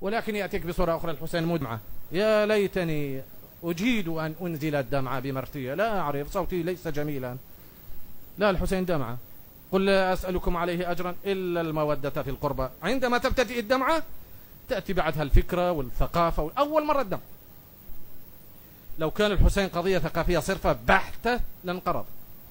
ولكن يأتيك بصورة أخرى الحسين مدمعة، يا ليتني أجيد أن أنزل الدمعة بمرتية، لا أعرف صوتي ليس جميلا. لا، الحسين دمعة. قل لا أسألكم عليه أجرا إلا المودة في القربى. عندما تبتدئ الدمعة تأتي بعدها الفكرة والثقافة، أول مرة الدم. لو كان الحسين قضية ثقافية صرفة بحتة لانقرض.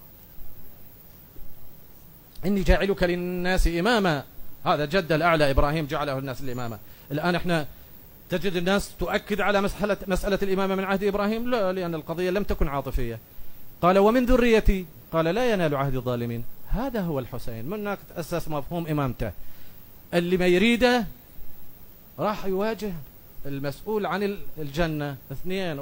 إني جاعلك للناس إماما، هذا جد الأعلى إبراهيم جعله الناس الإمامة. الآن احنا تجد الناس تؤكد على مسألة الإمامة من عهد إبراهيم، لا، لأن القضية لم تكن عاطفية. قال ومن ذريتي، قال لا ينال عهد الظالمين. هذا هو الحسين، من هناك تأسس مفهوم إمامته. اللي ما يريده راح يواجه المسؤول عن الجنة. اثنين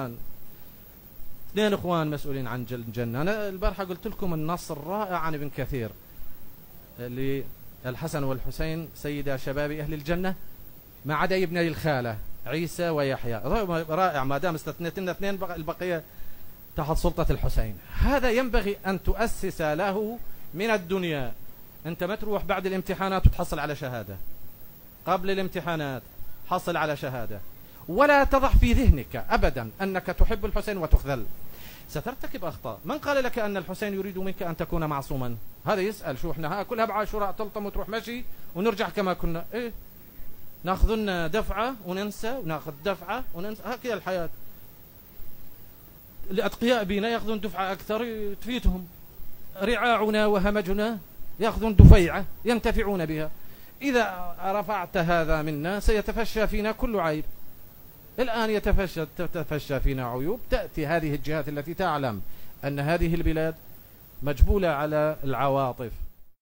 اخوان مسؤولين عن الجنة. انا البارحة قلت لكم النص الرائع عن ابن كثير اللي الحسن والحسين سيدا شباب اهل الجنة ما عدا ابن الخالة عيسى ويحيى. رائع، ما دام استثنيت لنا اثنين البقية تحت سلطة الحسين. هذا ينبغي ان تؤسس له من الدنيا. انت ما تروح بعد الامتحانات وتحصل على شهادة، قبل الامتحانات حصل على شهادة، ولا تضع في ذهنك أبدا أنك تحب الحسين وتخذل. سترتكب أخطاء. من قال لك أن الحسين يريد منك أن تكون معصوما؟ هذا يسأل شو احنا كلها بعاشوراء تلطم وتروح مشي ونرجع كما كنا. ايه، ناخذ لنا دفعة وننسى، وناخذ دفعة وننسى، هكذا الحياة. الأتقياء بنا ياخذون دفعة أكثر تفيتهم، رعاعنا وهمجنا ياخذون دفيعة ينتفعون بها. إذا رفعت هذا منا سيتفشى فينا كل عيب. الآن تتفشى فينا عيوب. تأتي هذه الجهات التي تعلم أن هذه البلاد مجبولة على العواطف